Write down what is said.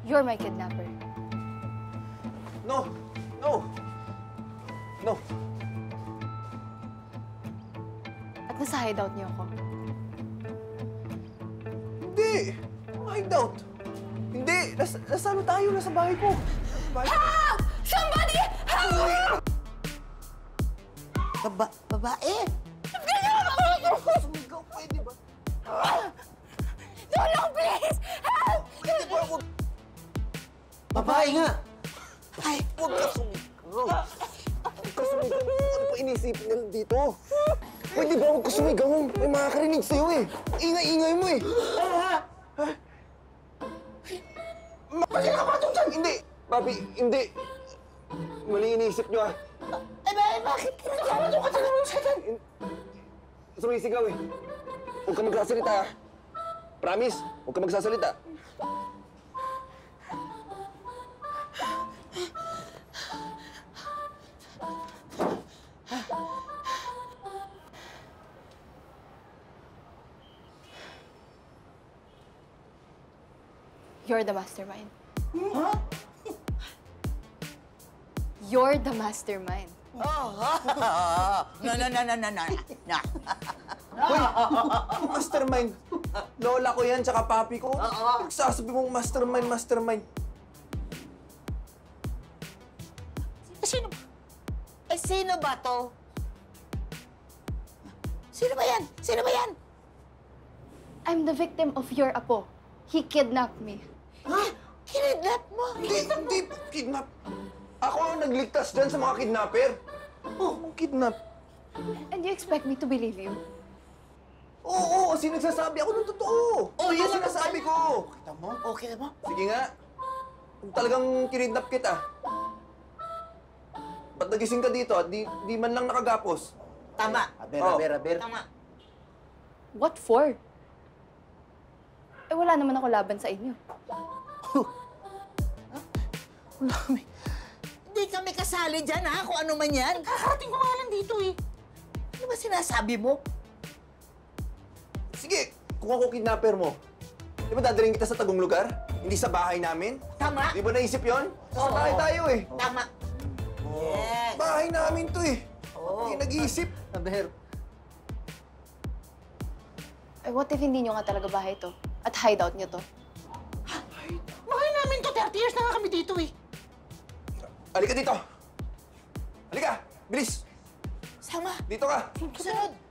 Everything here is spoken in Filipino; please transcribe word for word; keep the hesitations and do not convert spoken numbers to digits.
You're my kidnapper. No! No! No! At nasa hideout niyo ako. Hindi! Hideout! Hindi! Nas nasano tayo? Nasa bahay ko. Nasa bahay ko. Help! Somebody help! Baba babae? Sumigaw, pwede ba? Tulong, please! Help! Pwede ba ako? Babae nga! Ay, huwag ka sumigaw. Huwag ka sumigaw. Ano pa inisipin nila dito? Pwede ba huwag ka sumigaw? May makakarinig sa'yo eh. Ingay-ingay mo eh. Ano ha? Mapagin ka ba ito dyan? Hindi! Papi, hindi. Mali iniisip nyo ah. Eh, ba, bakit kinagkala ito ka talagang satan? Sumisigaw eh. Huwag ka magsasalita ah. Promise, huwag ka magsasalita. You're the mastermind. Huh? You're the mastermind. Oh, no, no, no, no, no, no. No. Uy! Mastermind! Lola ko yan, tsaka papi ko. Nagsasabi mong mastermind, mastermind. Sino ba? Eh, sino ba to? Sino ba yan? Sino ba yan? I'm the victim of your apo. He kidnapped me. Ha? Kinidnap mo? Hindi, hindi po kidnap. Ako ang nagligtas dyan sa mga kidnapper. Oh, ang kidnap. And you expect me to believe you? Oo, oo, kasi nagsasabi ako ng totoo. Oh, Yan yun ang sinasabi ko. Kita mo? Okay mo? Sige nga. Kung talagang kinidnap kita, ba't nagising ka dito at di, di man lang nakagapos? Tama. Aber, Oh. aber, aber. Tama. What for? Eh, wala naman ako laban sa inyo. Wala kami. Hindi kami kasali dyan, ha? Kung ano man yan. Kakarating ko nga lang dito, eh. Ano ba sinasabi mo? Sige, kung ako kidnapper mo, di ba dadalhin kita sa tagong lugar? Hindi sa bahay namin? Tama. Di ba naisip yon? Sa Oo. bahay tayo eh. Tama. Yes. Bahay namin to eh. Oo. Hindi nag-iisip. Aber. Eh, what if hindi nyo nga talaga bahay to? At hideout nyo to? Bahay namin to. thirty years na nga kami dito, eh. Halika dito. Halika, bilis. Sama. Dito ka. Sunod.